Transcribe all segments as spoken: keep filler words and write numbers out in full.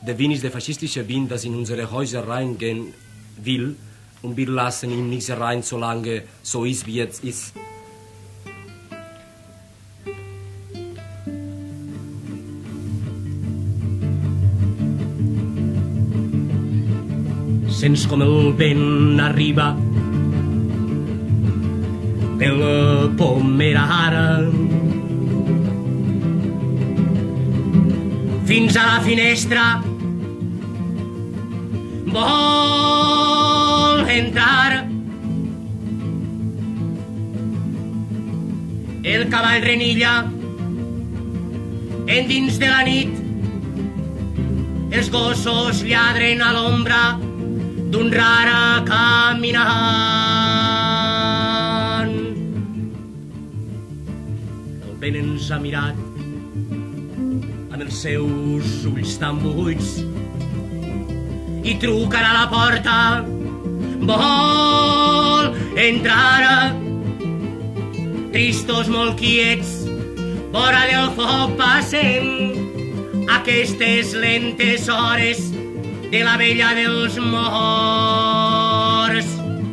der Wien ist der faschistische Wind, das in unsere Häuser reingehen will, und wir lassen ihn nicht rein, solange so ist, wie jetzt ist. Sents com el vent arriba pel Pomerara fins a la finestra vol entrar. El cavall renilla endins de la nit, els gossos lladren a l'ombra d'un rara caminant. El vent ens ha mirat amb els seus ulls tan buits i trucarà a la porta, vol entrar. Tristos, molt quiets, vora del foc passem aquestes lentes hores de la vella dels morts.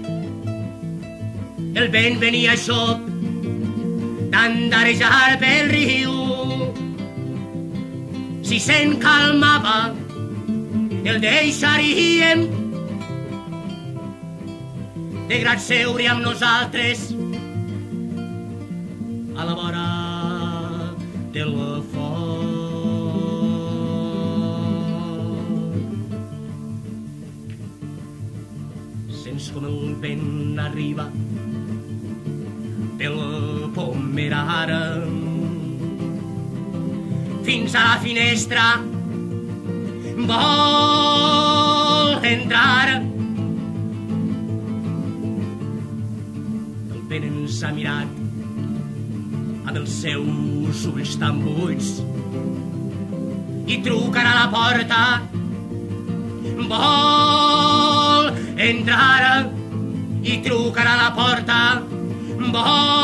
El vent venia a xop d'andarejar pel riu. Si se'n calmava, el deixaríem de grat seure amb nosaltres a la vora del foc. Sents com el vent arriba pel Pomerara fins a la finestra vol entrar. El vent ens ha mirat amb els seus ulls tan buits i trucarà a la porta, vol entrar. I trucarà a la porta, vol